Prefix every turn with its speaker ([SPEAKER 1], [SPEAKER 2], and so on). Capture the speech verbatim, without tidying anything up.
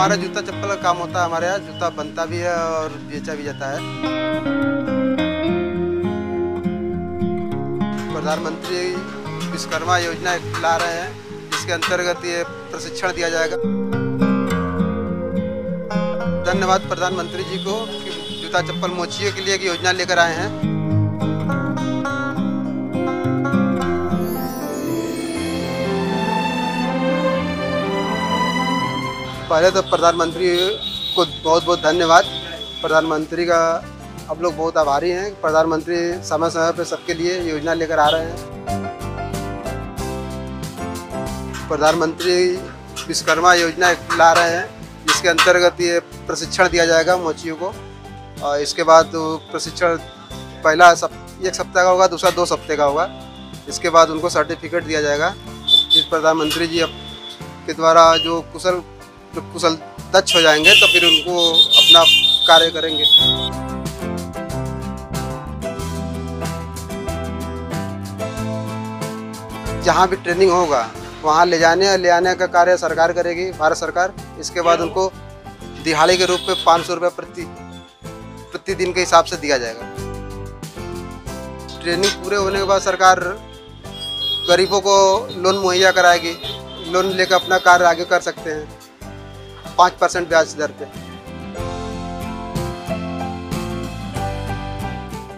[SPEAKER 1] हमारा जूता चप्पल का काम होता है। हमारे यहाँ जूता बनता भी है और बेचा भी जाता है। प्रधानमंत्री विश्वकर्मा योजना ला रहे हैं, जिसके अंतर्गत ये प्रशिक्षण दिया जाएगा। धन्यवाद प्रधानमंत्री जी को कि जूता चप्पल मोचियों के लिए एक योजना लेकर आए हैं। पहले तो प्रधानमंत्री को बहुत बहुत धन्यवाद। प्रधानमंत्री का हम लोग बहुत आभारी हैं। प्रधानमंत्री समय समय पर सबके लिए योजना लेकर आ रहे हैं। प्रधानमंत्री विश्वकर्मा योजना ला रहे हैं, जिसके अंतर्गत ये प्रशिक्षण दिया जाएगा मोचियों को। और इसके बाद प्रशिक्षण पहला सब एक सप्ताह का होगा, दूसरा दो सप्ताह का होगा। इसके बाद उनको सर्टिफिकेट दिया जाएगा। इस प्रधानमंत्री जी के द्वारा जो कुशल जो कुशल दक्ष हो जाएंगे तो फिर उनको अपना कार्य करेंगे। जहाँ भी ट्रेनिंग होगा वहाँ ले जाने ले आने का कार्य सरकार करेगी, भारत सरकार। इसके बाद उनको दिहाड़ी के रूप में पाँच सौ रुपये प्रति प्रतिदिन के हिसाब से दिया जाएगा। ट्रेनिंग पूरे होने के बाद सरकार गरीबों को लोन मुहैया कराएगी। लोन लेकर अपना कार्य आगे कर सकते हैं पाँच परसेंट ब्याज दर पे।